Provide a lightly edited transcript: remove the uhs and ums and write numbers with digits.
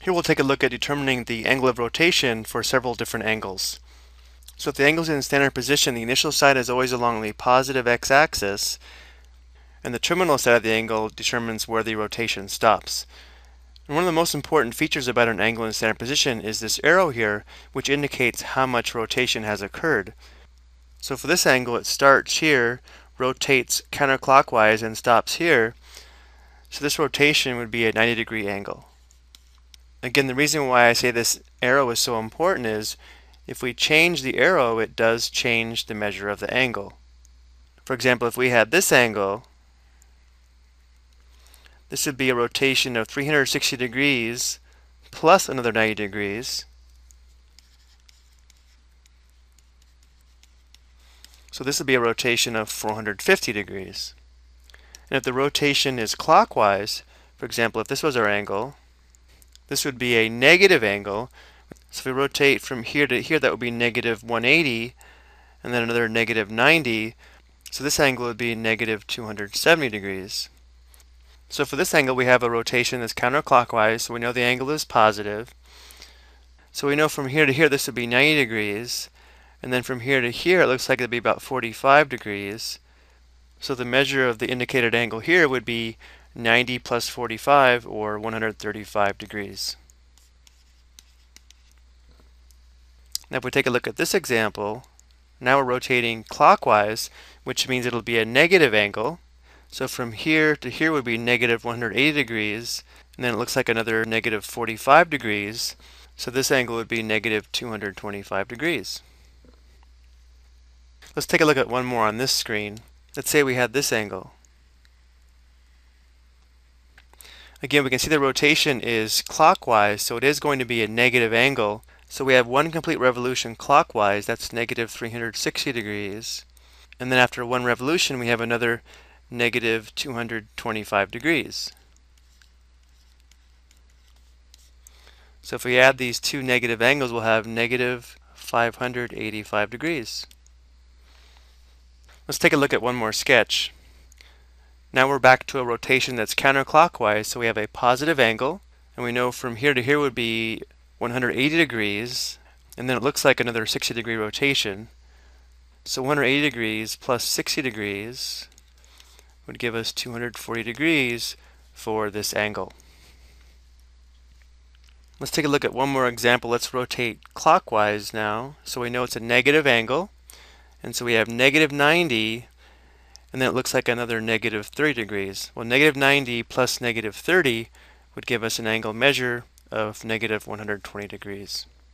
Here we'll take a look at determining the angle of rotation for several different angles. So if the angle is in standard position, the initial side is always along the positive x-axis, and the terminal side of the angle determines where the rotation stops. And one of the most important features about an angle in standard position is this arrow here, which indicates how much rotation has occurred. So for this angle, it starts here, rotates counterclockwise, and stops here. So this rotation would be a 90-degree angle. Again, the reason why I say this arrow is so important is if we change the arrow, it does change the measure of the angle. For example, if we had this angle, this would be a rotation of 360 degrees plus another 90 degrees. So this would be a rotation of 450 degrees. And if the rotation is clockwise, for example, if this was our angle, this would be a negative angle. So if we rotate from here to here, that would be negative 180, and then another negative 90. So this angle would be negative 270 degrees. So for this angle, we have a rotation that's counterclockwise, so we know the angle is positive. So we know from here to here, this would be 90 degrees. And then from here to here, it looks like it would be about 45 degrees. So the measure of the indicated angle here would be 90 plus 45, or 135 degrees. Now if we take a look at this example, now we're rotating clockwise, which means it'll be a negative angle. So from here to here would be negative 180 degrees, and then it looks like another negative 45 degrees. So this angle would be negative 225 degrees. Let's take a look at one more on this screen. Let's say we had this angle. Again, we can see the rotation is clockwise, so it is going to be a negative angle. So we have one complete revolution clockwise, that's negative 360 degrees. And then after one revolution, we have another negative 225 degrees. So if we add these two negative angles, we'll have negative 585 degrees. Let's take a look at one more sketch. Now we're back to a rotation that's counterclockwise, so we have a positive angle, and we know from here to here would be 180 degrees, and then it looks like another 60-degree rotation. So 180 degrees plus 60 degrees would give us 240 degrees for this angle. Let's take a look at one more example. Let's rotate clockwise now. So we know it's a negative angle, and so we have negative 90, and then it looks like another negative 30 degrees. Well, negative 90 plus negative 30 would give us an angle measure of negative 120 degrees.